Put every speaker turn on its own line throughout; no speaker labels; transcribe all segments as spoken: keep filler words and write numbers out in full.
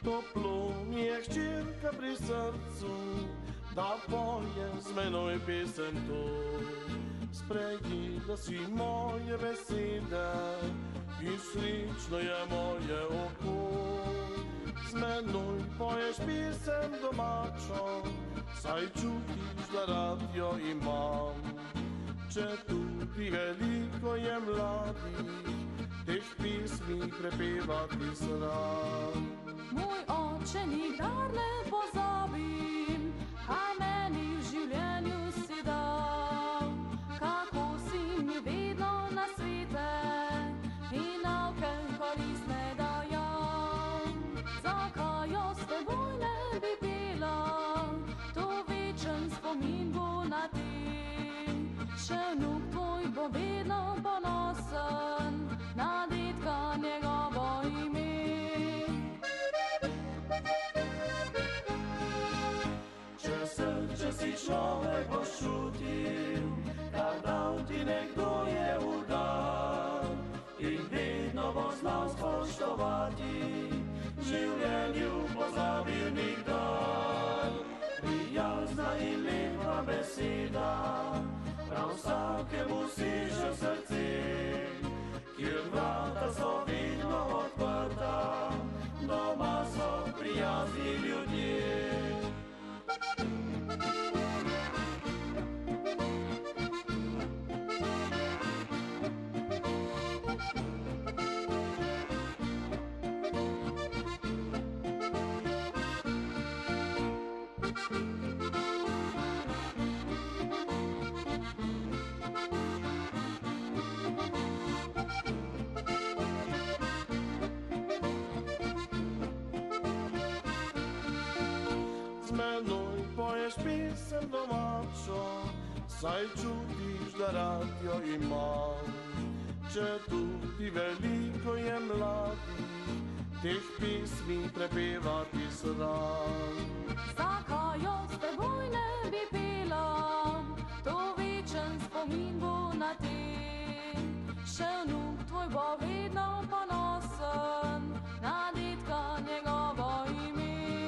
Toplo mi je hčerka pri srcu, da poje z menoj pesem to. Sprejdi, da si moje besede in srečno je moje oko. Z menoj poješ pesem domačo, saj čutiš, da rad jo imam. Če tudi veliko je mladih, teh pesmi prepevati sram.
Moj oče nikdar ne pozabim, kaj meni v življenju si dal. Kako si mi vedno na svete in nauke koristne dajal. Zakaj jo s teboj ne bi pela, to večen spomin bo na te. Še vnuk tvoj bo vedno ponosen na dedka njegovo ime.
Če si človek boš čutil, kar dal ti nekdo je udal, in vedno bo znal spoštovati, v življenju pozabil nikdar. Prijazna in lepa beseda, prav vsakemu seže v srce, kjer vrata so vedno odprta, doma so prijazni ljudje. Z menoj poješ pesem domačo, saj čutiš, da rad jo imam. Če tudi veliko je mladih, teh pesmi prepevati sram.
Zakaj jo s teboj ne bi pela, to večen spomin bo na te. Še vnuk tvoj bo vedno ponosen na dedka njegovo ime.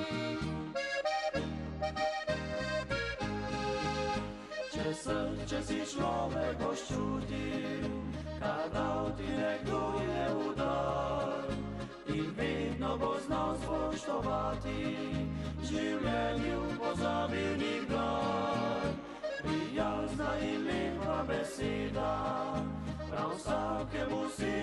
Če si človek boš čutil, kar dal ti nekdo je udal, in vedno bo znal spoštovati, v življenju pozabil nikdar. Prijazna in lepa beseda, prav vsakemu si